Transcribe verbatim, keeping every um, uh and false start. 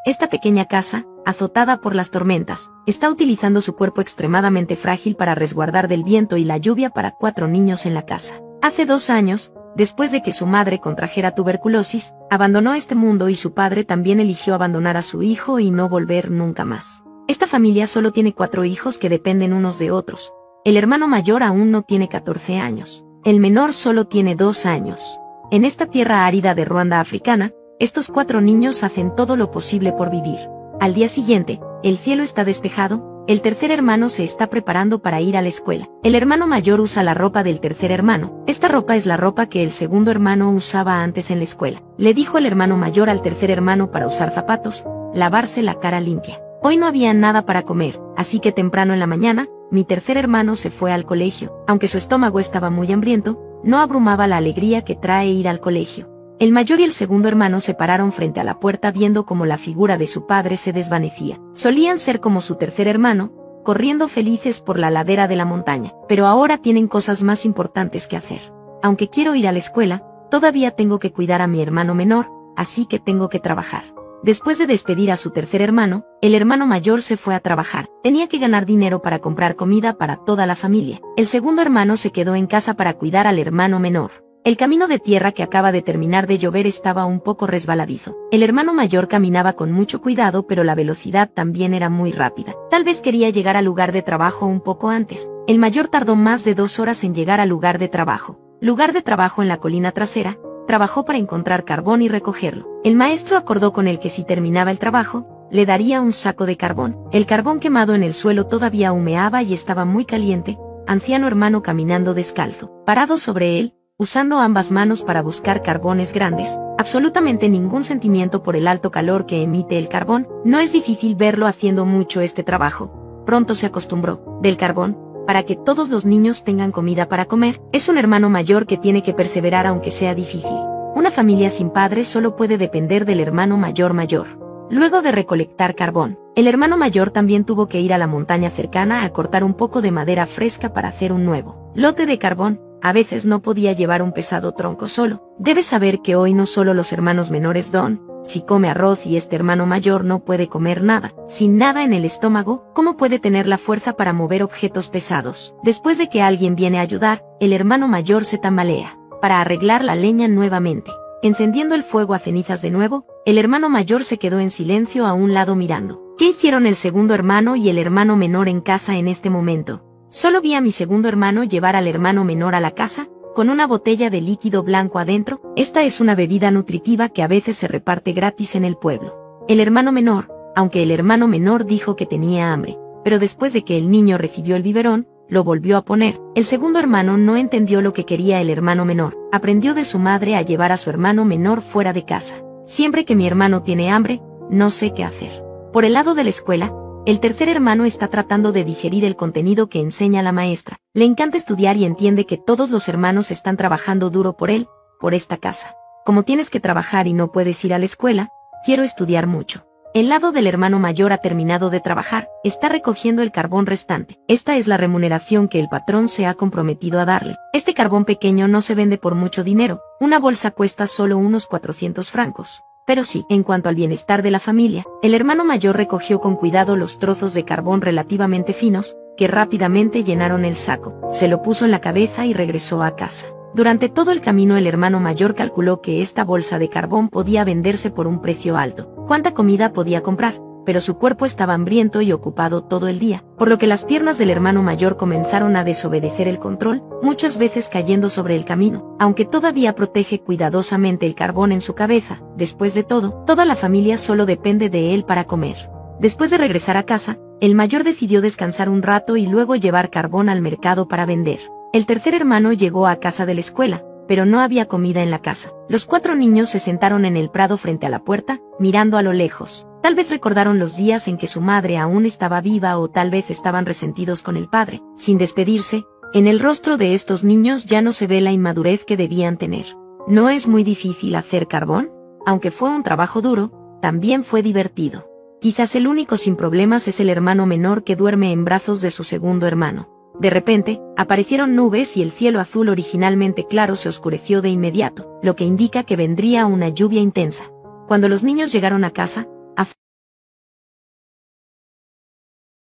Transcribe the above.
Esta pequeña casa, azotada por las tormentas, está utilizando su cuerpo extremadamente frágil para resguardar del viento y la lluvia para cuatro niños en la casa. Hace dos años, después de que su madre contrajera tuberculosis, abandonó este mundo y su padre también eligió abandonar a su hijo y no volver nunca más. Esta familia solo tiene cuatro hijos que dependen unos de otros. El hermano mayor aún no tiene catorce años. El menor solo tiene dos años. En esta tierra árida de Ruanda africana, estos cuatro niños hacen todo lo posible por vivir. Al día siguiente, el cielo está despejado, el tercer hermano se está preparando para ir a la escuela. El hermano mayor usa la ropa del tercer hermano. Esta ropa es la ropa que el segundo hermano usaba antes en la escuela. Le dijo el hermano mayor al tercer hermano para usar zapatos, lavarse la cara limpia. Hoy no había nada para comer, así que temprano en la mañana, mi tercer hermano se fue al colegio. Aunque su estómago estaba muy hambriento, no abrumaba la alegría que trae ir al colegio. El mayor y el segundo hermano se pararon frente a la puerta viendo cómo la figura de su padre se desvanecía. Solían ser como su tercer hermano, corriendo felices por la ladera de la montaña, pero ahora tienen cosas más importantes que hacer. Aunque quiero ir a la escuela, todavía tengo que cuidar a mi hermano menor, así que tengo que trabajar. Después de despedir a su tercer hermano, el hermano mayor se fue a trabajar. Tenía que ganar dinero para comprar comida para toda la familia. El segundo hermano se quedó en casa para cuidar al hermano menor. El camino de tierra que acaba de terminar de llover estaba un poco resbaladizo. El hermano mayor caminaba con mucho cuidado, pero la velocidad también era muy rápida. Tal vez quería llegar al lugar de trabajo un poco antes. El mayor tardó más de dos horas en llegar al lugar de trabajo. Lugar de trabajo en la colina trasera. Trabajó para encontrar carbón y recogerlo. El maestro acordó con él que si terminaba el trabajo, le daría un saco de carbón. El carbón quemado en el suelo todavía humeaba y estaba muy caliente. Anciano hermano caminando descalzo, parado sobre él, usando ambas manos para buscar carbones grandes. Absolutamente ningún sentimiento por el alto calor que emite el carbón. No es difícil verlo haciendo mucho este trabajo. Pronto se acostumbró. Del carbón, para que todos los niños tengan comida para comer. Es un hermano mayor que tiene que perseverar aunque sea difícil. Una familia sin padre solo puede depender del hermano mayor mayor. Luego de recolectar carbón, el hermano mayor también tuvo que ir a la montaña cercana a cortar un poco de madera fresca para hacer un nuevo lote de carbón. A veces no podía llevar un pesado tronco solo. Debes saber que hoy no solo los hermanos menores Don, si come arroz y este hermano mayor no puede comer nada. Sin nada en el estómago, ¿cómo puede tener la fuerza para mover objetos pesados? Después de que alguien viene a ayudar, el hermano mayor se tambalea para arreglar la leña nuevamente. Encendiendo el fuego a cenizas de nuevo, el hermano mayor se quedó en silencio a un lado mirando. ¿Qué hicieron el segundo hermano y el hermano menor en casa en este momento? Solo vi a mi segundo hermano llevar al hermano menor a la casa, con una botella de líquido blanco adentro. Esta es una bebida nutritiva que a veces se reparte gratis en el pueblo. El hermano menor, aunque el hermano menor dijo que tenía hambre, pero después de que el niño recibió el biberón, lo volvió a poner. El segundo hermano no entendió lo que quería el hermano menor. Aprendió de su madre a llevar a su hermano menor fuera de casa. Siempre que mi hermano tiene hambre, no sé qué hacer. Por el lado de la escuela, el tercer hermano está tratando de digerir el contenido que enseña la maestra. Le encanta estudiar y entiende que todos los hermanos están trabajando duro por él, por esta casa. Como tienes que trabajar y no puedes ir a la escuela, quiero estudiar mucho. El lado del hermano mayor ha terminado de trabajar, está recogiendo el carbón restante. Esta es la remuneración que el patrón se ha comprometido a darle. Este carbón pequeño no se vende por mucho dinero, una bolsa cuesta solo unos cuatrocientos francos. Pero sí, en cuanto al bienestar de la familia, el hermano mayor recogió con cuidado los trozos de carbón relativamente finos, que rápidamente llenaron el saco. Se lo puso en la cabeza y regresó a casa. Durante todo el camino el hermano mayor calculó que esta bolsa de carbón podía venderse por un precio alto. ¿Cuánta comida podía comprar? Pero su cuerpo estaba hambriento y ocupado todo el día, por lo que las piernas del hermano mayor comenzaron a desobedecer el control, muchas veces cayendo sobre el camino. Aunque todavía protege cuidadosamente el carbón en su cabeza, después de todo, toda la familia solo depende de él para comer. Después de regresar a casa, el mayor decidió descansar un rato y luego llevar carbón al mercado para vender. El tercer hermano llegó a casa de la escuela, pero no había comida en la casa. Los cuatro niños se sentaron en el prado frente a la puerta, mirando a lo lejos. Tal vez recordaron los días en que su madre aún estaba viva o tal vez estaban resentidos con el padre. Sin despedirse, en el rostro de estos niños ya no se ve la inmadurez que debían tener. ¿No es muy difícil hacer carbón? Aunque fue un trabajo duro, también fue divertido. Quizás el único sin problemas es el hermano menor que duerme en brazos de su segundo hermano. De repente, aparecieron nubes y el cielo azul originalmente claro se oscureció de inmediato, lo que indica que vendría una lluvia intensa. Cuando los niños llegaron a casa,